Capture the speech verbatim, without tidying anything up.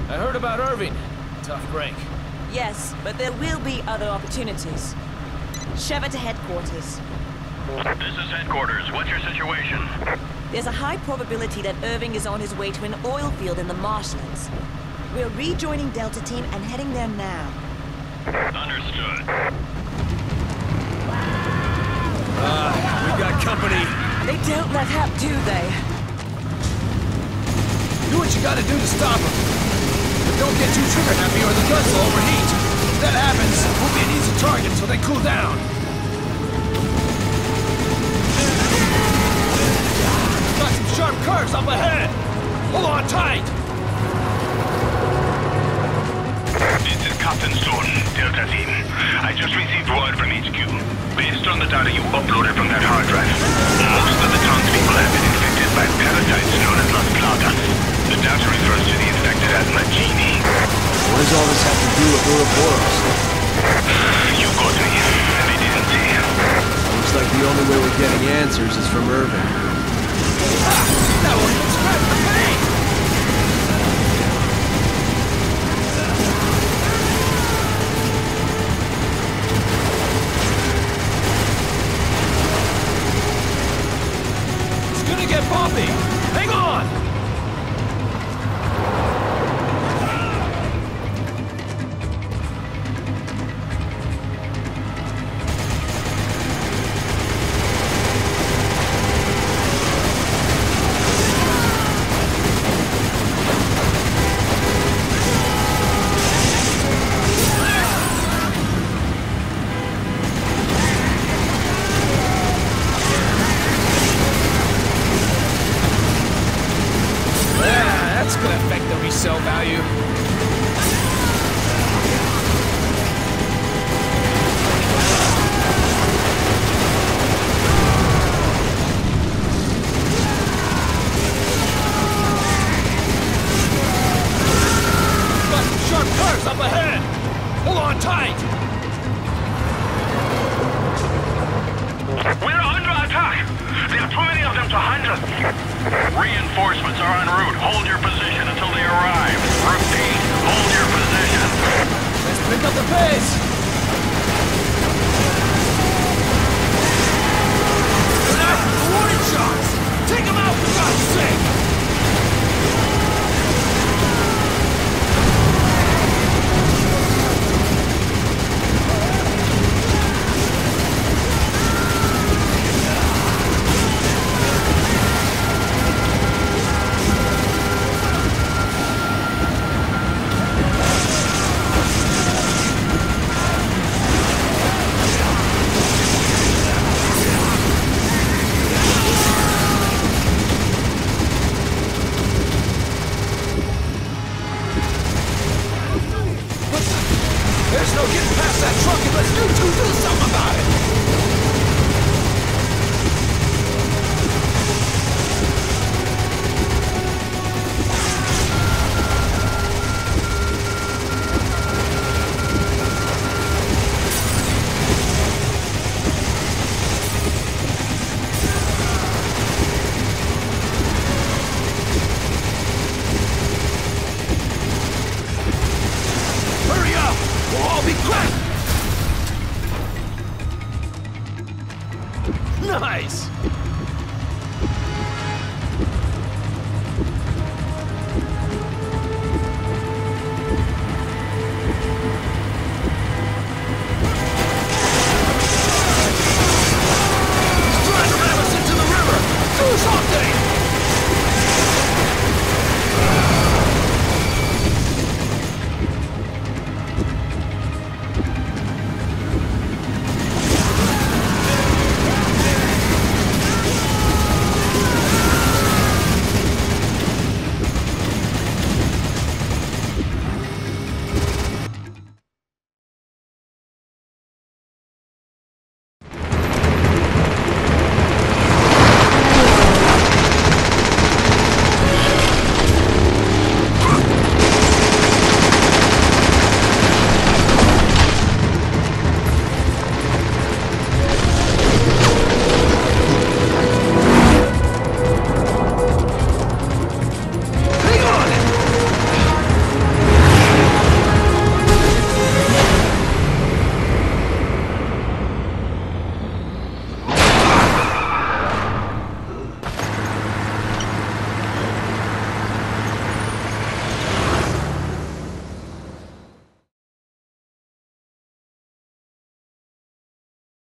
I heard about Irving. Tough break. Yes, but there will be other opportunities. Sheva to headquarters. This is headquarters. What's your situation? There's a high probability that Irving is on his way to an oil field in the marshlands. We're rejoining Delta Team and heading there now. Understood. Uh, we got company. They don't let up, do they? Do what you gotta do to stop them. But don't get too trigger happy or the guns will overheat. If that happens, we'll be an easy target until they cool down. Got some sharp curves up ahead. Hold on tight. This is Captain Stone, Delta Team. I just received word from H Q. Based on the data you uploaded from that hard drive, most of the townspeople have been infected by parasites known as Las Plagas. The data refers to the infected as Magini. What does all this have to do with Ouroboros? You got me. They didn't say. Looks like the only way we're getting answers is from Irving. Ah, that won't even scratch the paint! It's gonna get bumpy! Hang on! That's gonna affect the resale value. Got some sharp curves up ahead. Hold on tight. We're under attack! There are too many of them to handle. Reinforcements are en route. Hold your position until they arrive. Repeat, hold your position. Let's pick up the pace. Ah, warning shots! Take them out for God's sake!